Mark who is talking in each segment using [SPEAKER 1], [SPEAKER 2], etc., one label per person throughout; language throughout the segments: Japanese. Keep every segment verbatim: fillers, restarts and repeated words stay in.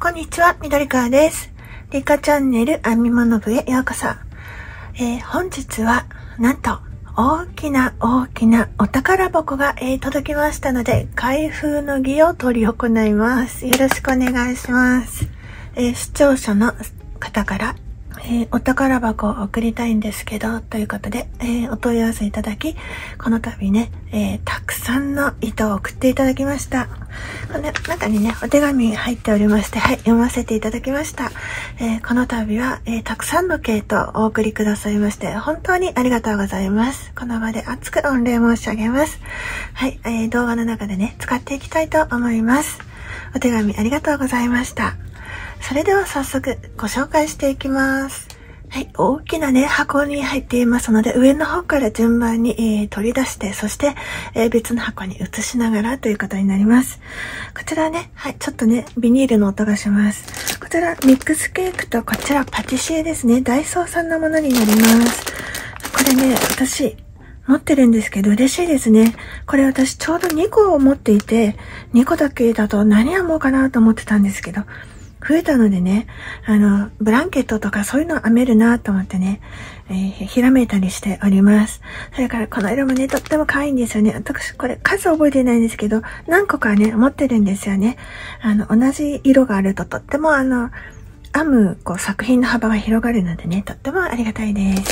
[SPEAKER 1] こんにちは、みどりかわです。リカチャンネル編み物部へようこそ。えー、本日は、なんと、大きな大きなお宝箱が、えー、届きましたので、開封の儀を執り行います。よろしくお願いします。えー、視聴者の方から、えー、お宝箱を送りたいんですけど、ということで、えー、お問い合わせいただき、この度ね、えー、たくさんの糸を送っていただきました。この中にね、お手紙入っておりまして、はい、読ませていただきました。えー、この度は、えー、たくさんの毛糸をお送りくださいまして、本当にありがとうございます。この場で熱く御礼申し上げます。はい、えー、動画の中でね、使っていきたいと思います。お手紙ありがとうございました。それでは早速ご紹介していきます。はい、大きなね、箱に入っていますので、上の方から順番に、えー、取り出して、そして、えー、別の箱に移しながらということになります。こちらね、はい、ちょっとね、ビニールの音がします。こちら、ミックスケークとこちら、パティシエですね。ダイソーさんのものになります。これね、私、持ってるんですけど嬉しいですね。これ私ちょうどにこを持っていて、にこだけだと何編もうかなと思ってたんですけど、増えたのでね、あの、ブランケットとかそういうのを編めるなと思ってね、えー、ひらめいたりしております。それからこの色もね、とっても可愛いんですよね。私これ数覚えてないんですけど、何個かね、持ってるんですよね。あの、同じ色があるととってもあの、編むこう作品の幅が広がるのでね、とってもありがたいです。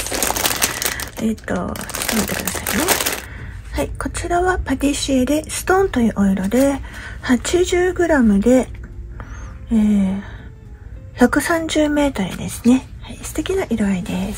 [SPEAKER 1] えっと、ちょっと待ってくださいね。はい、こちらはパティシエでストーンというお色で、はちじゅうグラムで、えー、ひゃくさんじゅうメートルですね。はい、素敵な色合いです。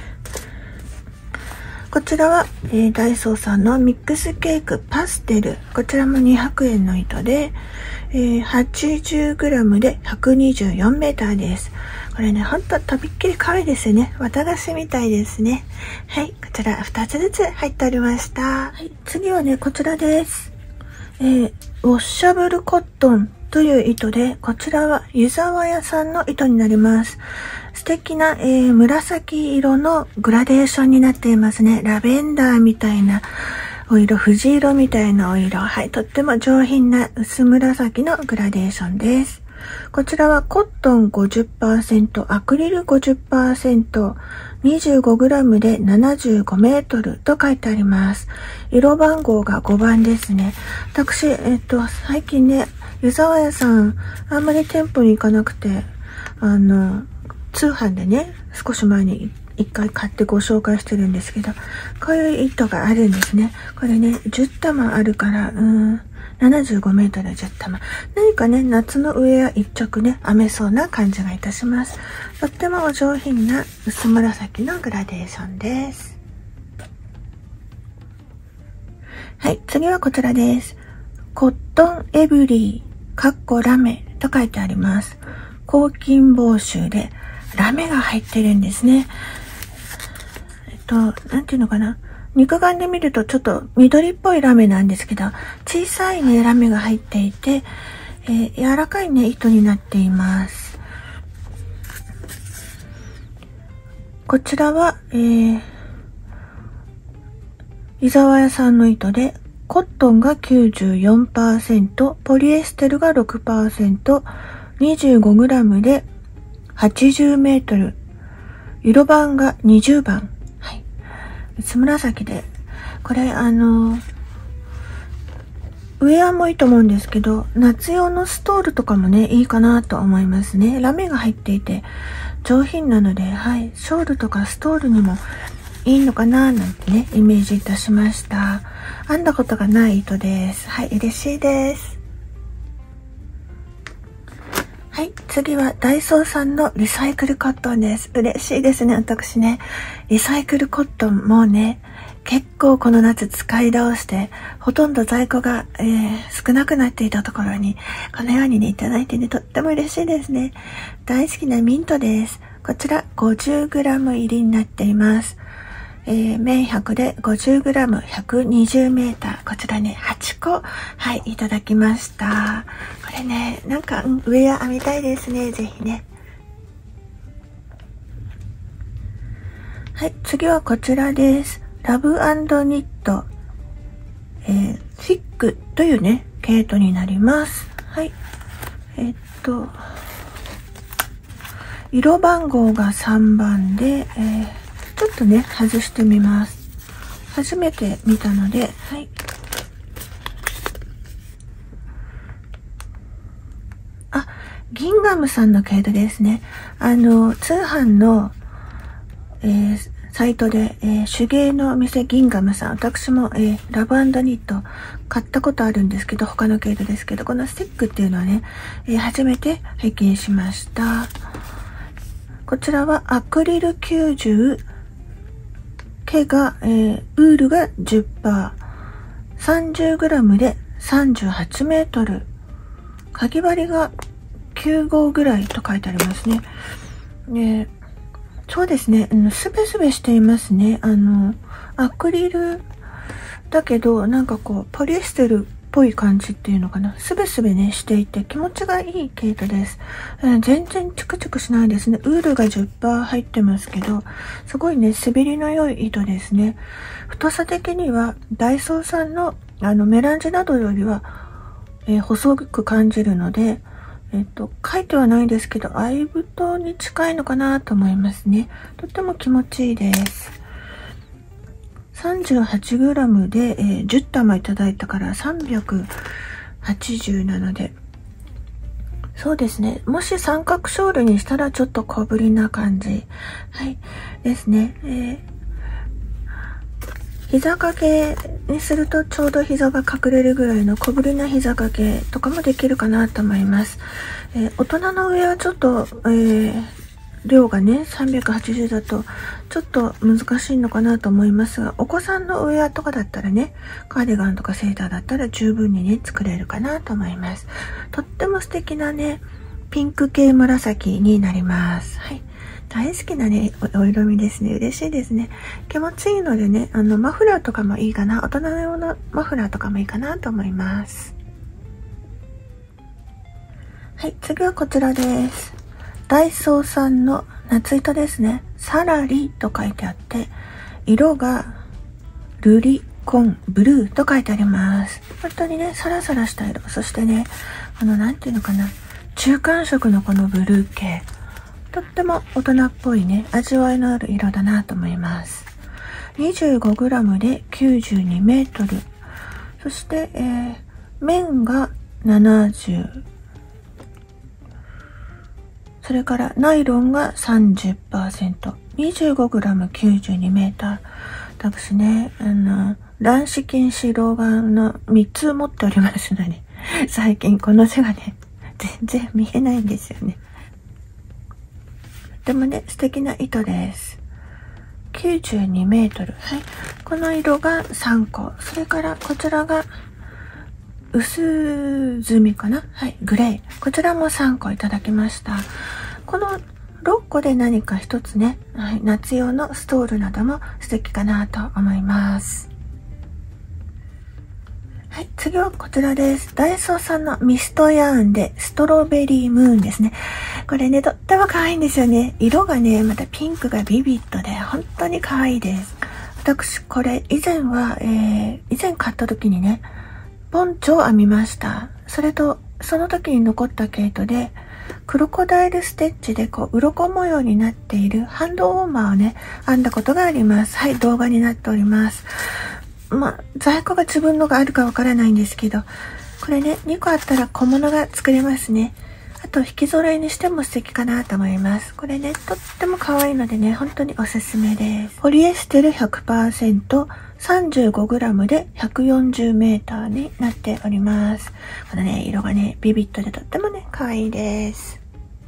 [SPEAKER 1] こちらは、えー、ダイソーさんのミックスケークパステル。こちらもにひゃくえんの糸で、えー、はちじゅうグラムでひゃくにじゅうよんメーターです。これね、ほんととびっきり可愛いですよね。綿菓子みたいですね。はい、こちらふたつずつ入っておりました。はい、次はね、こちらです。えー、ウォッシャブルコットンという糸で、こちらは湯沢屋さんの糸になります。素敵な、えー、紫色のグラデーションになっていますね。ラベンダーみたいなお色、藤色みたいなお色。はい、とっても上品な薄紫のグラデーションです。こちらはコットン ごじゅっパーセント、アクリル ごじゅっパーセント、にじゅうごグラム でななじゅうごメートルと書いてあります。色番号がごばんですね。私、えっと、最近ね、湯沢屋さん、あんまり店舗に行かなくて、あの、通販でね、少し前に一回買ってご紹介してるんですけど、こういう糸があるんですね。これね、じゅったまあるから、うーん、ななじゅうごメートルじゅったま。何かね、夏の上や一着ね、編めそうな感じがいたします。とってもお上品な薄紫のグラデーションです。はい、次はこちらです。コットンエブリー、かっこラメと書いてあります。抗菌防臭で、ラメが入ってるんですね。えっと、なんていうのかな。肉眼で見るとちょっと緑っぽいラメなんですけど、小さいね、ラメが入っていて、えー、柔らかいね、糸になっています。こちらは、えー、湯沢屋さんの糸で、コットンが きゅうじゅうよんパーセント、ポリエステルが ろくパーセント、にじゅうごグラム ではちじゅうメートル、色番がにじゅうばん。はい。薄紫で、これあの、ウェアもいいと思うんですけど、夏用のストールとかもね、いいかなと思いますね。ラメが入っていて、上品なので、はい。ショールとかストールにもいいのかななんてね、イメージいたしました。編んだことがない糸です。はい、嬉しいです。はい、次はダイソーさんのリサイクルコットンです。嬉しいですね、私ね。リサイクルコットンもうね、結構この夏使い倒して、ほとんど在庫が、えー、少なくなっていたところに、このようにね、いただいてね、とっても嬉しいですね。大好きなミントです。こちら ごじゅうグラム 入りになっています。えー、綿ひゃくで ごじゅうグラム、ひゃくにじゅうメーター。こちらね、はちこ、はい、いただきました。これね、なんか、うん、ウェア編みたいですね、ぜひね。はい、次はこちらです。ラブ&ニット、えー、フィックというね、毛糸になります。はい。えー、っと、 色番号がさんばんで、えー、ちょっとね、外してみます。初めて見たので、はい。あ、ギンガムさんの毛糸ですね。あの、通販の、えー、サイトで、えー、手芸のお店ギンガムさん、私も、えー、ラブ&ニット買ったことあるんですけど、他の毛糸ですけど、このスティックっていうのはね、えー、初めて拝見しました。こちらはアクリルきゅうじゅう、毛が、えー、ウールが じゅっパーセント、さんじゅうグラム でさんじゅうはちメートル、かぎ針がきゅう号ぐらいと書いてありますね。で、そうですね、すべすべしていますね。あの、アクリルだけど、なんかこう、ポリエステルっぽい感じっていうのかな。すべすべね、していて気持ちがいい毛糸です。うん、全然チクチクしないですね。ウールが じゅっパーセント 入ってますけど、すごいね、滑りの良い糸ですね。太さ的には、ダイソーさんの、あの、メランジなどよりは、えー、細く感じるので、えっと、書いてはないですけど、アイブトに近いのかなと思いますね。とっても気持ちいいです。さんじゅうはちグラム で、えー、じゅう玉いただいたからさんびゃくはちじゅうなので、そうですね。もし三角ショールにしたらちょっと小ぶりな感じ。はい。ですね。えー、膝掛けにするとちょうど膝が隠れるぐらいの小ぶりな膝掛けとかもできるかなと思います。えー、大人の上はちょっと、えー、量がね、さんびゃくはちじゅうだとちょっと難しいのかなと思いますが、お子さんのウェアとかだったらね、カーディガンとかセーターだったら十分にね、作れるかなと思います。とっても素敵なね、ピンク系紫になります。はい。大好きなね、お色味ですね。嬉しいですね。気持ちいいのでね、あの、マフラーとかもいいかな。大人用のマフラーとかもいいかなと思います。はい、次はこちらです。ダイソーさんの夏糸ですね。サラリと書いてあって、色がルリコンブルーと書いてあります。本当にね、サラサラした色。そしてね、あの、なんていうのかな。中間色のこのブルー系。とっても大人っぽいね、味わいのある色だなと思います。にじゅうごグラム できゅうじゅうにメートル。そして、えー、面がななじゅう。それからナイロンが さんじゅっパーセント。にじゅうごグラム きゅうじゅうにメーター。私ね、あの、卵子禁止老眼のみっつ持っておりますので、最近この字がね、全然見えないんですよね。とてもね、素敵な糸です。きゅうじゅうにメートル。はい。この色がさんこ。それからこちらが薄墨かな。はい。グレー。こちらもさんこいただきました。このろっこで何か一つね、はい、夏用のストールなども素敵かなと思います。はい、次はこちらです。ダイソーさんのミストヤーンでストロベリームーンですね。これね、とっても可愛いんですよね。色がね、またピンクがビビッドで、本当に可愛いです。私、これ以前は、えー、以前買った時にね、ポンチョを編みました。それと、その時に残った毛糸で、クロコダイルステッチでこう、鱗模様になっているハンドウォーマーをね、編んだことがあります。はい、動画になっております。まあ、在庫が自分のがあるかわからないんですけど、これね、にこあったら小物が作れますね。あと、引き揃えにしても素敵かなと思います。これね、とっても可愛いのでね、本当におすすめです。ポリエステル ひゃくパーセント、さんじゅうごグラム でひゃくよんじゅうメーターになっております。このね、色がね、ビビッドでとってもね、可愛いです。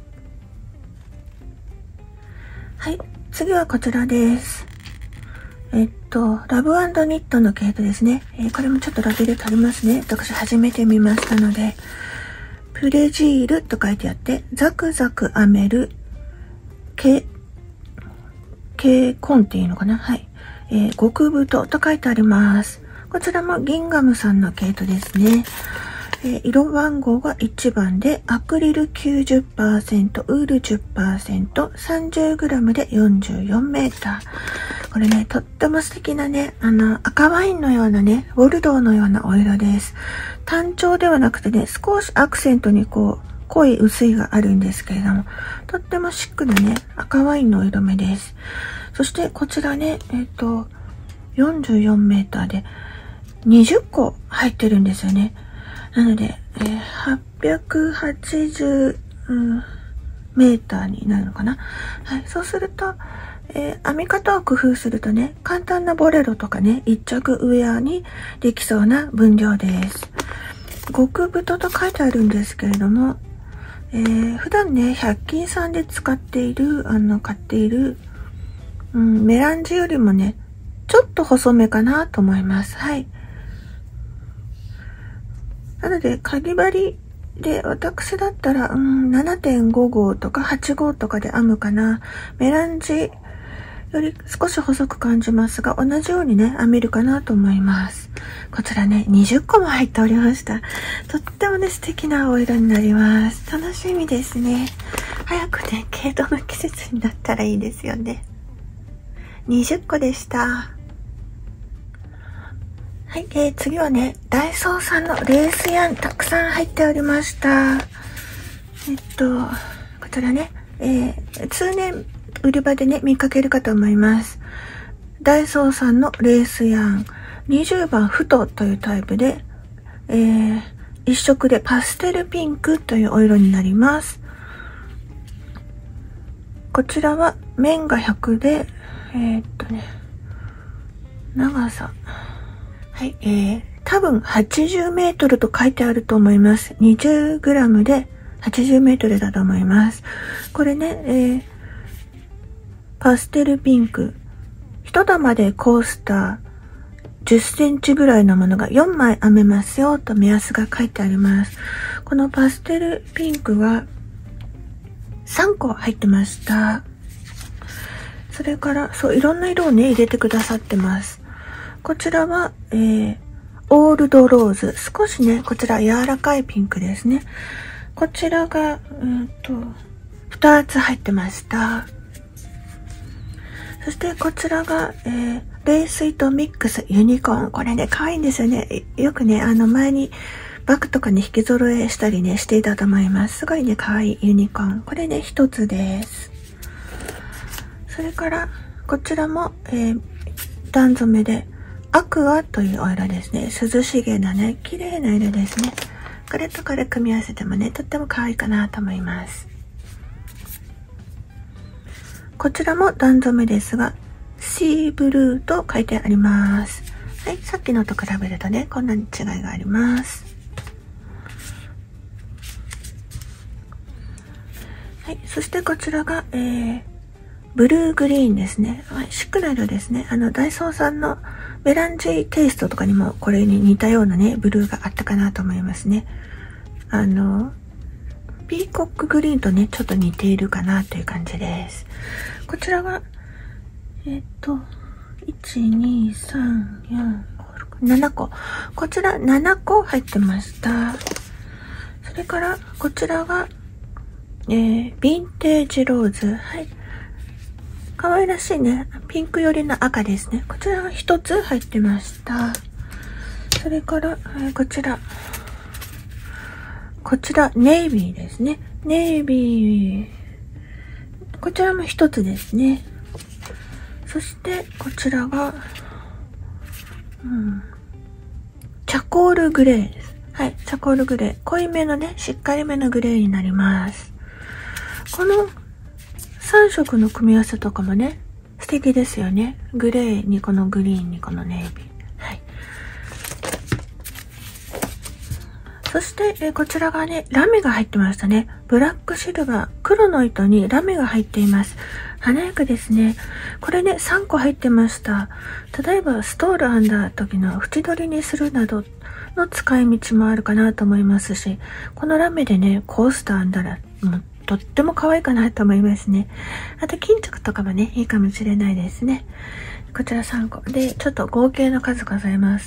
[SPEAKER 1] はい、次はこちらです。えっと、ラブ&ニットの毛糸ですね。えー、これもちょっとラベル取りますね。私初めて見ましたので。プレジールと書いてあって、ザクザク編める毛、毛コンっていうのかな。はい。えー、極太と書いてあります。こちらもギンガムさんの毛糸ですね。えー、色番号がいちばんで、アクリル きゅうじゅっパーセント、ウール じゅっパーセント、さんじゅうグラム でよんじゅうよんメーター。これね、とっても素敵なね、あの、赤ワインのようなね、ウォルドーのようなお色です。単調ではなくてね、少しアクセントにこう、 濃い薄いがあるんですけれども、とってもシックなね、赤ワインの色目です。そしてこちらね、えっと、よんじゅうよんメーターでにじゅっこ入ってるんですよね。なので、えー、はっぴゃくはちじゅう、うん、メーターになるのかな。はい、そうすると、えー、編み方を工夫するとね、簡単なボレロとかね、一着ウェアにできそうな分量です。極太と書いてあるんですけれども、えー、普段ね、ひゃく均さんで使っている、あの、買っている、うん、メランジよりもね、ちょっと細めかなと思います。はい。なので、かぎ針で、私だったら、うん、ななてんご 号とかはち号とかで編むかな。メランジより少し細く感じますが、同じようにね、編めるかなと思います。こちらね、にじゅっこも入っておりました。とってもね、素敵なお色になります。楽しみですね。早くね、毛糸の季節になったらいいですよね。にじゅっこでした。はい、えー、次はね、ダイソーさんのレースヤンたくさん入っておりました。えっと、こちらね、えー、通年売り場でね、見かけるかと思います。ダイソーさんのレースヤンにじゅうばんふとというタイプで、えー、一色でパステルピンクというお色になります。こちらは面がひゃくで、えー、っとね、長さ、はい、えー、多分はちじゅうメートルと書いてあると思います。にじゅうグラムではちじゅうメートルだと思います。これね、えー、パステルピンク。一玉でコースターじゅっセンチぐらいのものがよんまい編めますよと目安が書いてあります。このパステルピンクはさんこ入ってました。それから、そう、いろんな色をね、入れてくださってます。こちらは、えー、オールドローズ。少しね、こちら柔らかいピンクですね。こちらが、うんと、ふたつ入ってました。そしてこちらが、えー、レース糸ミックスユニコーン。これね、可愛いんですよね。よくね、あの前にバッグとかに引き揃えしたりね、していたと思います。すごいね、可愛いユニコーン。これね、一つです。それから、こちらも、えー、段染めで、アクアというお色ですね。涼しげなね、綺麗な色ですね。これとこれ組み合わせてもね、とっても可愛いかなと思います。こちらも段染めですが、シーブルーと書いてあります。はい、さっきのと比べるとね、こんなに違いがあります。はい、そしてこちらが、えー、ブルーグリーンですね。はい、シックな色ですね。あの、ダイソーさんのメランジテイストとかにもこれに似たようなね、ブルーがあったかなと思いますね。あの、ピーコックグリーンとね、ちょっと似ているかなという感じです。こちらが、えっと、いち、に、さん、よん、ご、ろく、ななこ。こちらななこ入ってました。それから、こちらが、えー、ヴィンテージローズ。はい。可愛らしいね。ピンク寄りの赤ですね。こちらが一つ入ってました。それから、えー、こちら。こちら、ネイビーですね。ネイビー。こちらも一つですね。そして、こちらが、うん、チャコールグレーです。はい、チャコールグレー。濃いめのね、しっかりめのグレーになります。このさん色の組み合わせとかもね、素敵ですよね。グレーにこのグリーンにこのネイビー。はい。そして、えー、こちらがね、ラメが入ってましたね。ブラックシルバー、黒の糸にラメが入っています。華やかですね。これね、さんこ入ってました。例えば、ストール編んだ時の縁取りにするなどの使い道もあるかなと思いますし、このラメでね、コースター編んだら、もうとっても可愛いかなと思いますね。あと、巾着とかもね、いいかもしれないですね。こちらさんこ。で、ちょっと合計の数ございます。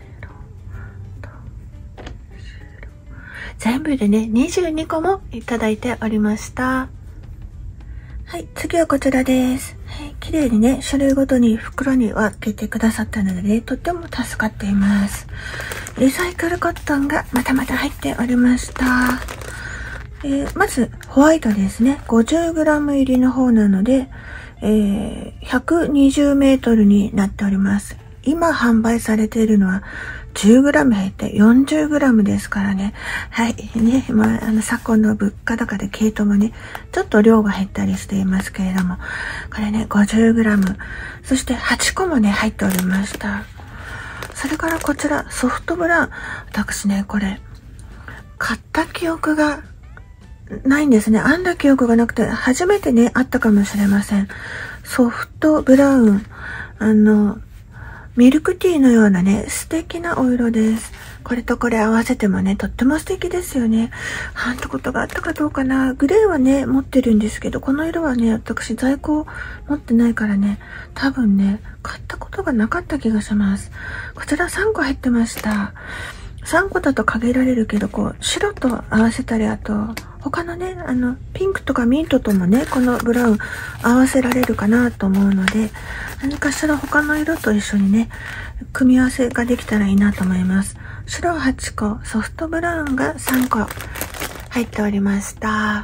[SPEAKER 1] 全部でね、にじゅうにこもいただいておりました。はい、次はこちらです。はい、綺麗にね、種類ごとに袋に分けてくださったので、ね、とっても助かっています。リサイクルコットンがまたまた入っておりました。 えー、まず、ホワイトですね。ごじゅうグラム 入りの方なので、えー、ひゃくにじゅうメートルになっております。今販売されているのは じゅうグラム 減って よんじゅうグラム ですからね。はい。ね。まあ、あの、昨今の物価高で系統もね、ちょっと量が減ったりしていますけれども、これね、ごじゅうグラム。そしてはちこもね、入っておりました。それからこちら、ソフトブラウン。私ね、これ、買った記憶がないんですね。編んだ記憶がなくて、初めてね、あったかもしれません。ソフトブラウン。あの、ミルクティーのようなね、素敵なお色です。これとこれ合わせてもね、とっても素敵ですよね。編んだことがあったかどうかな。グレーはね、持ってるんですけど、この色はね、私在庫持ってないからね、多分ね、買ったことがなかった気がします。こちらさんこ入ってました。さんこだと限られるけど、こう、白と合わせたり、あと、他のね、あの、ピンクとかミントともね、このブラウン合わせられるかなと思うので、何かしら他の色と一緒にね、組み合わせができたらいいなと思います。白はちこ、ソフトブラウンがさんこ入っておりました。はい、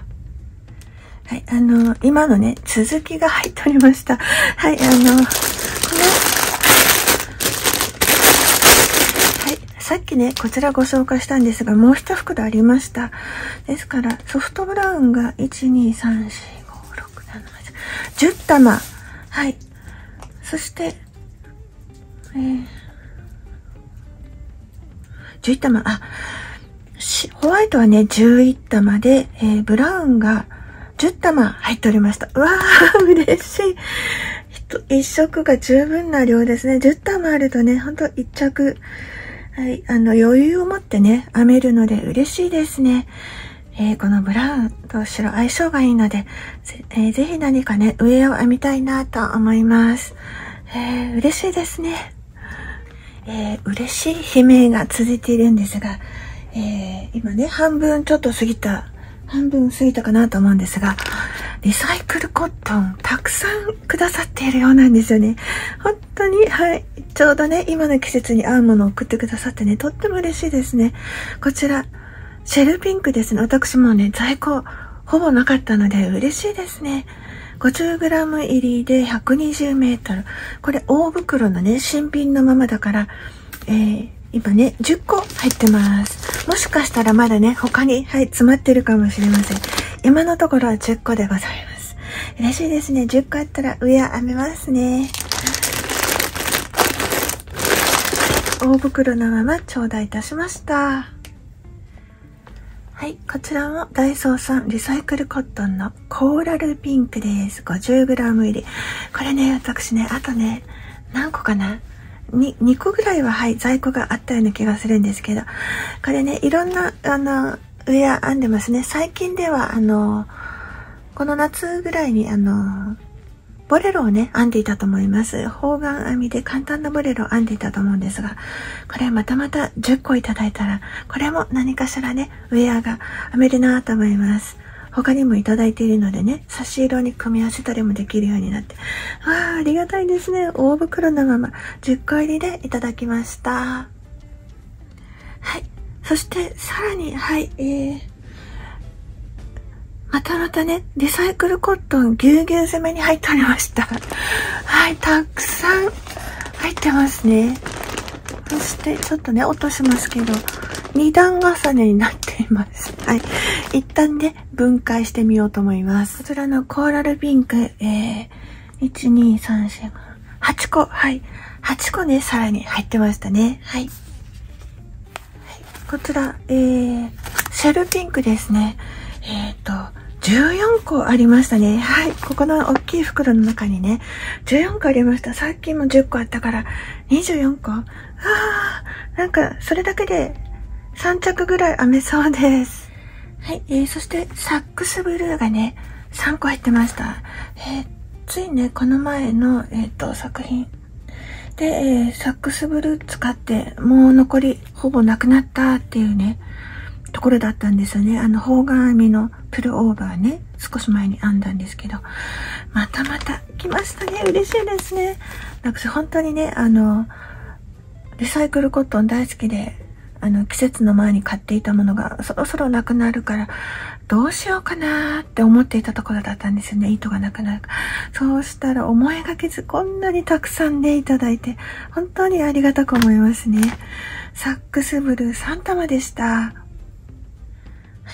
[SPEAKER 1] あの、今のね、続きが入っておりました。はい、あの、この、さっきね、こちらご紹介したんですが、もう一袋ありました。ですから、ソフトブラウンがいち、に、さん、よん、ご、ろく、なな、はち、じゅったま。はい。そして、えー、じゅういち玉。あ、ホワイトはね、じゅういち玉で、えー、ブラウンがじゅったま入っておりました。うわー、嬉しい。一色が十分な量ですね。じゅったまあるとね、ほんと一着。はい、あの、余裕を持ってね、編めるので嬉しいですね。えー、このブラウンと白相性がいいので、ぜ,、えー、ぜひ何かね、上を編みたいなと思います。えー、嬉しいですね。えー、嬉しい悲鳴が続いているんですが、えー、今ね、半分ちょっと過ぎた、半分過ぎたかなと思うんですが、リサイクルコットンたくさんくださっているようなんですよね。本当に、はい。ちょうどね、今の季節に合うものを送ってくださってね、とっても嬉しいですね。こちら、シェルピンクですね。私もね、在庫ほぼなかったので嬉しいですね。ごじゅうグラム 入りでひゃくにじゅうメートル。これ大袋のね、新品のままだから、えー、今ね、じゅっこ入ってます。もしかしたらまだね、他に、はい、詰まってるかもしれません。今のところはじゅっこでございます。嬉しいですね。じゅっこあったら上は編めますね。大袋のまま頂戴いたしました。はい、こちらもダイソーさんリサイクルコットンのコーラルピンクです。ごじゅうグラム 入り。これね、私ね、あとね、何個かなに、にこぐらいは、はい、在庫があったような気がするんですけど、これね、いろんな、あの、ウェア編んでますね。最近では、あの、この夏ぐらいに、あの、ボレロをね、編んでいたと思います。方眼編みで簡単なボレロを編んでいたと思うんですが、これまたまたじゅっこいただいたら、これも何かしらね、ウェアが編めるなと思います。他にもいただいているのでね、差し色に組み合わせたりもできるようになって。わあ、ありがたいですね。大袋のままじゅっこ入りでいただきました。はい。そして、さらに、はい、えー、またまたね、リサイクルコットンぎゅうぎゅう詰めに入っておりました。はい、たくさん入ってますね。そして、ちょっとね、落としますけど、に段重ねになっています。はい。一旦ね、分解してみようと思います。こちらのコーラルピンク、えー、いち、に、さん、よん、ご、はちこ、はい。はちこね、さらに入ってましたね。はい。はい、こちら、えー、シェルピンクですね。えっと、じゅうよんこありましたね。はい。ここの大きい袋の中にね、じゅうよんこありました。さっきもじゅっこあったから、にじゅうよんこ。あー、なんか、それだけでさん着ぐらい編めそうです。はい。えー、そして、サックスブルーがね、さんこ入ってました。えー、ついね、この前の、えっと、作品で、えー、サックスブルー使って、もう残りほぼなくなったっていうね、ところだったんですよね。あの、方眼編みのプルオーバーね、少し前に編んだんですけど、またまた来ましたね。嬉しいですね。私本当にね、あの、リサイクルコットン大好きで、あの、季節の前に買っていたものがそろそろなくなるから、 どうしようかなーって思っていたところだったんですよね。糸がなくなるから。そうしたら思いがけずこんなにたくさんねいただいて、本当にありがたく思いますね。サックスブルーさんたまでした。はい。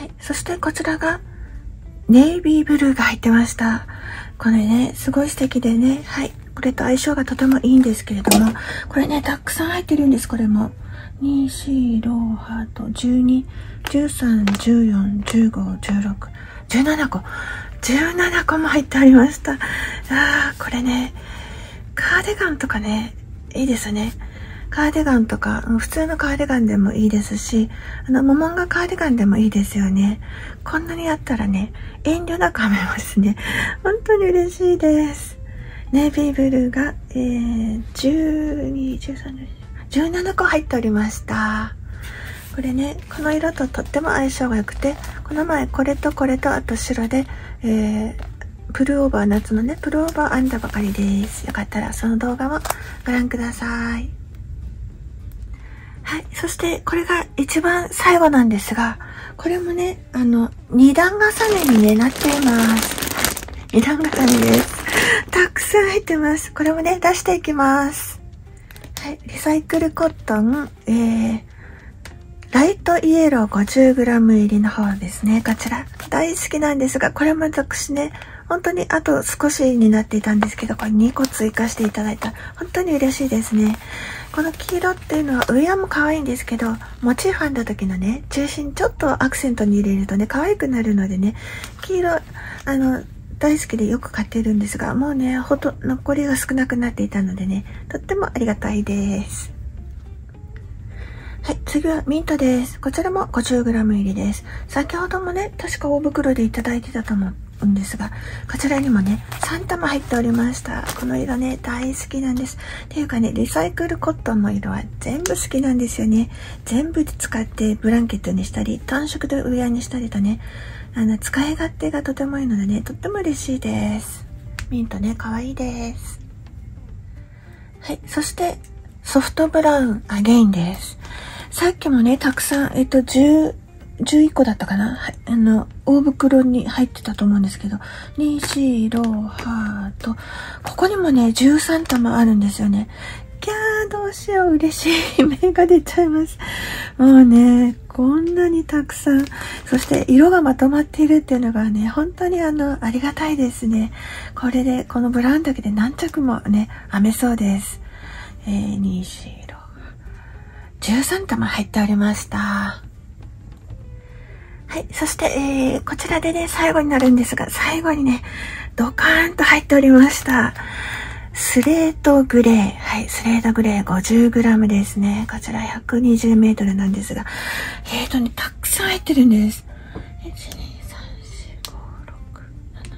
[SPEAKER 1] そしてこちらがネイビーブルーが入ってました。これね、すごい素敵でね。はい。これと相性がとてもいいんですけれども、これね、たくさん入ってるんです、これも。に、よん、ろう、ハート、じゅうに、じゅうさん、じゅうよん、じゅうご、じゅうろく、じゅうななこ。じゅうななこも入ってありました。あー、これね、カーディガンとかね、いいですね。カーディガンとか、普通のカーディガンでもいいですし、あの、モモンガカーディガンでもいいですよね。こんなにあったらね、遠慮なく編めますね。本当に嬉しいです。ネイビーブルーが、えー、じゅうに、じゅうさん、じゅうななこ入っておりました。これね、この色ととっても相性が良くて、この前これとこれとあと白で、えー、プルオーバー、夏のね、プルオーバー編んだばかりです。よかったらその動画もご覧ください。はい。そして、これが一番最後なんですが、これもね、あの、二段重ねに、ね、なっています。二段重ねです。たくさん入ってます。これもね、出していきます。はい。リサイクルコットン、えー、ライトイエロー ごじゅうグラム 入りの方ですね。こちら。大好きなんですが、これも私ね、本当にあと少しになっていたんですけど、これにこ追加していただいた。本当に嬉しいですね。この黄色っていうのは、上も可愛いんですけど、モチーフ編んだ時のね、中心ちょっとアクセントに入れるとね、可愛くなるのでね、黄色、あの、大好きでよく買っているんですが、もうね、ほと、残りが少なくなっていたのでね、とってもありがたいです。はい、次はミントです。こちらも ごじゅうグラム 入りです。先ほどもね、確か大袋でいただいてたと思うんですが、こちらにもね、さんたま入っておりました。この色ね、大好きなんです。っていうかね、リサイクルコットンの色は全部好きなんですよね。全部使ってブランケットにしたり、単色でウェアにしたりとね、あの、使い勝手がとてもいいのでね、とっても嬉しいです。ミントね、可愛いです。はい、そして、ソフトブラウンアゲインです。さっきもね、たくさん、えっと、じゅう、じゅういっこだったかな、はい、あの、大袋に入ってたと思うんですけど、に、し、ろ、ハート、ここにもね、じゅうさんたまあるんですよね。キャー、どうしよう、嬉しい。目が出ちゃいます。もうね、こんなにたくさん、そして色がまとまっているっていうのがね、本当にあの、ありがたいですね。これで、このブラウンだけで何着もね、編めそうです。えー、に、し、ろ、じゅうさんたま入っておりました。はい。そして、えー、こちらでね、最後になるんですが、最後にね、ドカーンと入っておりました。スレートグレー。はい。スレートグレー ごじゅうグラム ですね。こちらひゃくにじゅうメートルなんですが、えーとね、たくさん入ってるんです。いち、に、さん、よん、ご、ろく、なな、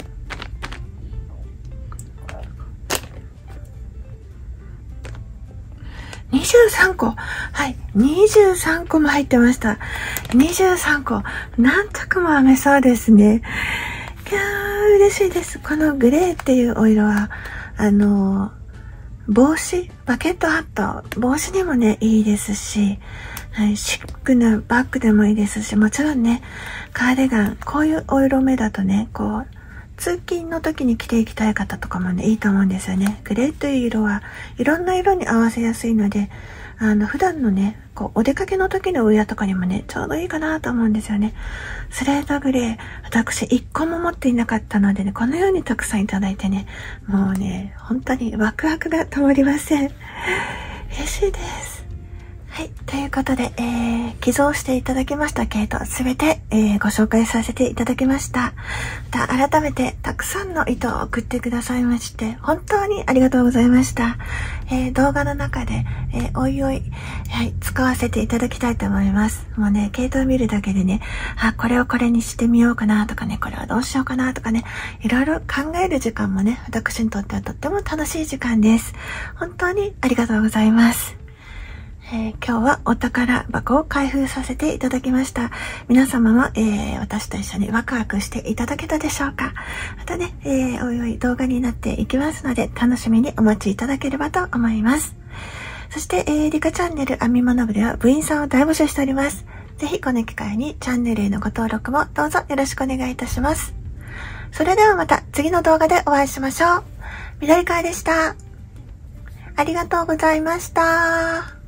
[SPEAKER 1] にじゅうさんこ。はい。にじゅうさんこも入ってました。にじゅうさんこ。何着も編めそうですね。いやー、嬉しいです。このグレーっていうお色は、あの、帽子、バケットハット、帽子にもね、いいですし、はい、シックなバッグでもいいですし、もちろんね、カーディガン、こういうお色目だとね、こう、通勤の時に着ていきたい方とかもね、いいと思うんですよね。グレーという色はいろんな色に合わせやすいので、あの、普段のね、こう、お出かけの時のウェアとかにもね、ちょうどいいかなと思うんですよね。スレートグレー、私いっこも持っていなかったのでね、このようにたくさんいただいてね、もうね、本当にワクワクが止まりません。嬉しいです。はい。ということで、えー、寄贈していただきました毛糸すべて、えー、ご紹介させていただきました。また改めてたくさんの糸を送ってくださいまして、本当にありがとうございました。えー、動画の中で、えー、おいおい、はい、使わせていただきたいと思います。もうね、毛糸を見るだけでね、あ、これをこれにしてみようかなとかね、これはどうしようかなとかね、いろいろ考える時間もね、私にとってはとっても楽しい時間です。本当にありがとうございます。えー、今日はお宝箱を開封させていただきました。皆様も、えー、私と一緒にワクワクしていただけたでしょうか。またね、えー、おいおい動画になっていきますので、楽しみにお待ちいただければと思います。そして、えー、リカチャンネル編み物部では部員さんを大募集しております。 ぜひこの機会にチャンネルへのご登録もどうぞよろしくお願いいたします。それではまた次の動画でお会いしましょう。緑川でした。ありがとうございました。